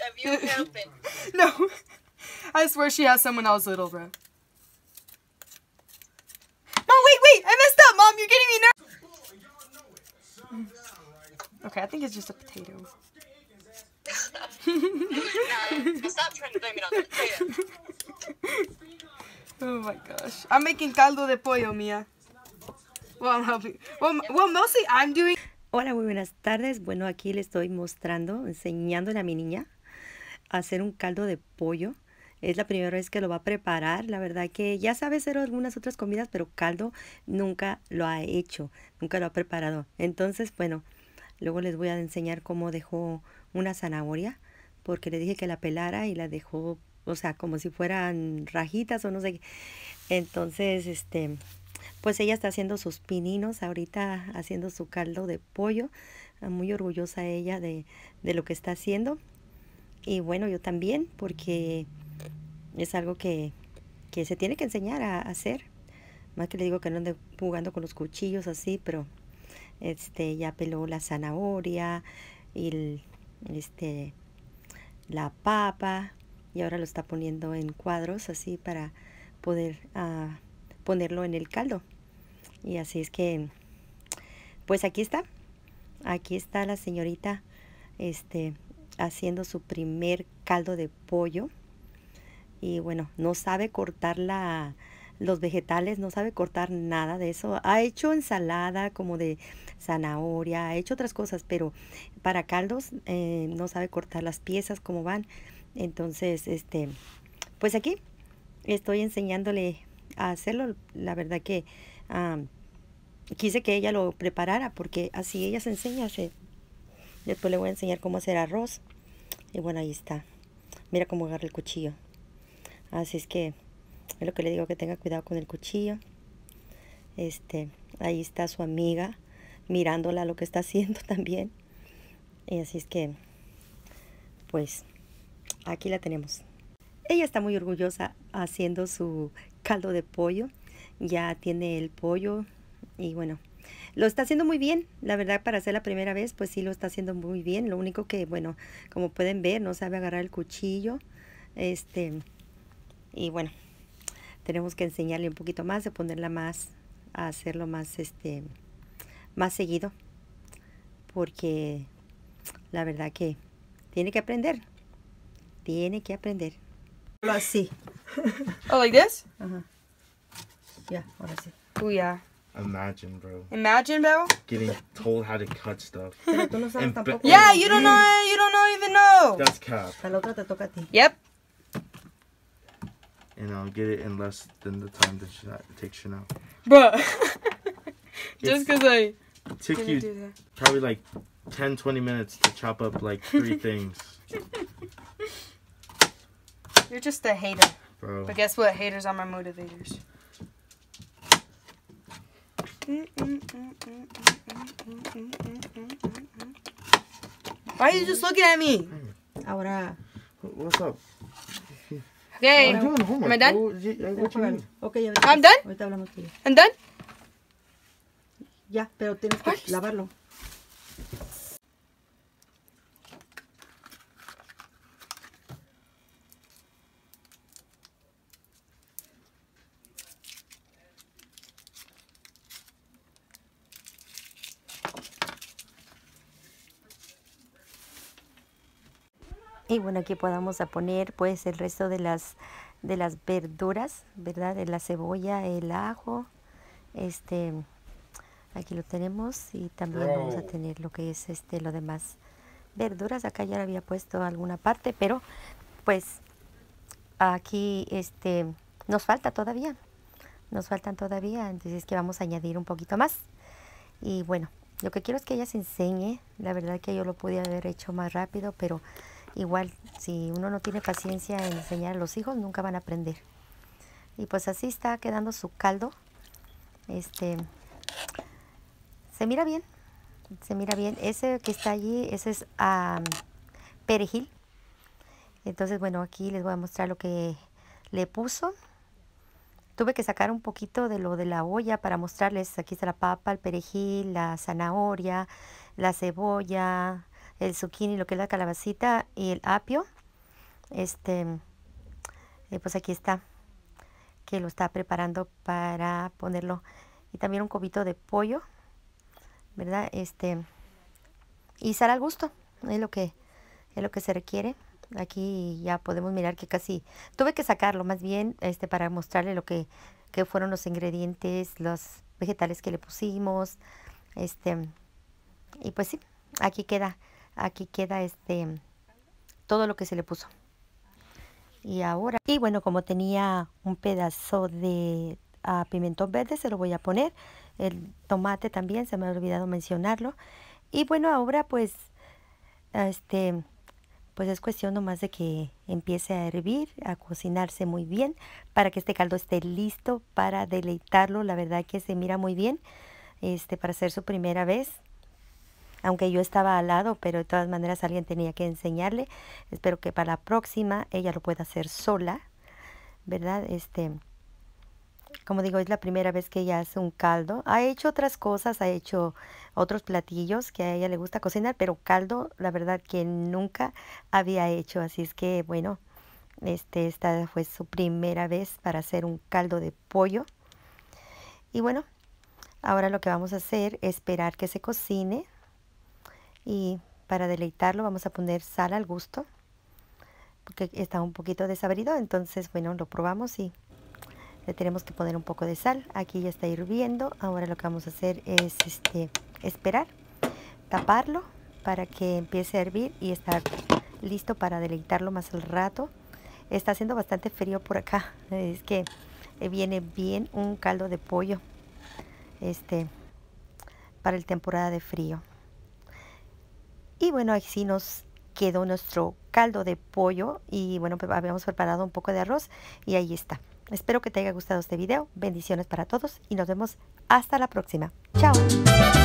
of you helping. No. I swear she has someone else little, bro. Mom, wait! I messed up, Mom! You're getting me nervous! Okay, I think it's just a potato. Nah, stop trying to blame it on the potato. Oh my gosh. I'm making caldo de pollo, Mia. Well, I'm helping. Well, mostly I'm doing... Hola, muy buenas tardes. Bueno, aquí le estoy mostrando, enseñándole a mi niña a hacer un caldo de pollo. Es la primera vez que lo va a preparar. La verdad que ya sabe hacer algunas otras comidas, pero caldo nunca lo ha hecho, nunca lo ha preparado. Entonces, bueno, luego les voy a enseñar cómo dejó una zanahoria, porque le dije que la pelara y la dejó, o sea, como si fueran rajitas o no sé qué. Entonces, pues ella está haciendo sus pininos ahorita, haciendo su caldo de pollo. Muy orgullosa ella de lo que está haciendo. Y bueno, yo también, porque es algo que se tiene que enseñar a hacer. Más que le digo que no ande jugando con los cuchillos así, pero ya peló la zanahoria y la papa, y ahora lo está poniendo en cuadros así para poder ponerlo en el caldo. Y así es que, pues aquí está la señorita haciendo su primer caldo de pollo. Y bueno, no sabe cortar los vegetales, no sabe cortar nada de eso. Ha hecho ensalada como de zanahoria, ha hecho otras cosas, pero para caldos no sabe cortar las piezas como van. Entonces, pues aquí estoy enseñándole a hacerlo. La verdad que quise que ella lo preparara, porque así ella se enseña. Después le voy a enseñar cómo hacer arroz. Y bueno, ahí está. Mira cómo agarra el cuchillo. Así es que es lo que le digo, que tenga cuidado con el cuchillo. Ahí está su amiga mirándola lo que está haciendo también. Y así es que, pues, aquí la tenemos. Ella está muy orgullosa haciendo su caldo de pollo. Ya tiene el pollo y bueno, lo está haciendo muy bien. La verdad, para hacer la primera vez, pues sí lo está haciendo muy bien. Lo único que, bueno, como pueden ver, no sabe agarrar el cuchillo. Y bueno, tenemos que enseñarle un poquito más, de ponerla más, a hacerlo más, más seguido. Porque la verdad que tiene que aprender. Tiene que aprender. Así. Oh, like this? Ajá. Ya, ahora sí. Oh, yeah. Imagine, bro. Imagine, bro. Getting told how to cut stuff. Pero tú no sabes tampoco. Yeah, you don't even know. That's cap. A la otra te toca a ti. Yep. And I'll get it in less than the time that it takes Chanel. Bruh. Just because I It took didn't you do that. probably like 10-20 minutes to chop up like 3 things. You're just a hater. Bro. But guess what? Haters are my motivators. Why are you just looking at me? Ahora. What's up? Okay. I'm doing homework. Am I done? What you need? Ok, ahorita. I'm done? Ahorita hablamos tú y yo. I'm done? Ya, pero tienes que lavarlo. Y bueno, aquí podamos poner pues el resto de las verduras, ¿verdad? De la cebolla, el ajo, aquí lo tenemos, y también vamos a tener lo que es lo demás verduras. Acá ya le había puesto alguna parte, pero pues aquí nos faltan todavía, entonces es que vamos a añadir un poquito más. Y bueno, lo que quiero es que ella se enseñe. La verdad que yo lo podía haber hecho más rápido, pero igual, si uno no tiene paciencia en enseñar a los hijos, nunca van a aprender. Y pues así está quedando su caldo. Se mira bien. Ese que está allí, ese es perejil. Entonces, bueno, aquí les voy a mostrar lo que le puso. Tuve que sacar un poquito de lo de la olla para mostrarles. Aquí está la papa, el perejil, la zanahoria, la cebolla, el zucchini, lo que es la calabacita y el apio. Pues aquí está, que lo está preparando para ponerlo. Y también un cubito de pollo, ¿verdad? Y sal al gusto, es lo que se requiere. Aquí ya podemos mirar que casi tuve que sacarlo más bien para mostrarle lo que fueron los ingredientes, los vegetales que le pusimos. Y pues sí, aquí queda todo lo que se le puso. Y ahora, y bueno, como tenía un pedazo de pimentón verde, se lo voy a poner. El tomate también, se me ha olvidado mencionarlo. Y bueno, ahora pues pues es cuestión nomás de que empiece a hervir, a cocinarse muy bien, para que este caldo esté listo para deleitarlo. La verdad que se mira muy bien, para hacer su primera vez. Aunque yo estaba al lado, pero de todas maneras alguien tenía que enseñarle. Espero que para la próxima ella lo pueda hacer sola, ¿verdad? Como digo, es la primera vez que ella hace un caldo. Ha hecho otras cosas, ha hecho otros platillos que a ella le gusta cocinar, pero caldo, la verdad que nunca había hecho. Así es que, bueno, esta fue su primera vez para hacer un caldo de pollo. Y bueno, ahora lo que vamos a hacer es esperar que se cocine. Y para deleitarlo vamos a poner sal al gusto, porque está un poquito desabrido. Entonces, bueno, lo probamos y le tenemos que poner un poco de sal. Aquí ya está hirviendo. Ahora lo que vamos a hacer es esperar, taparlo para que empiece a hervir y estar listo para deleitarlo más al rato. Está haciendo bastante frío por acá. Es que viene bien un caldo de pollo para el temporada de frío. Y bueno, así nos quedó nuestro caldo de pollo. Y bueno, pues habíamos preparado un poco de arroz y ahí está. Espero que te haya gustado este video. Bendiciones para todos y nos vemos hasta la próxima. Chao.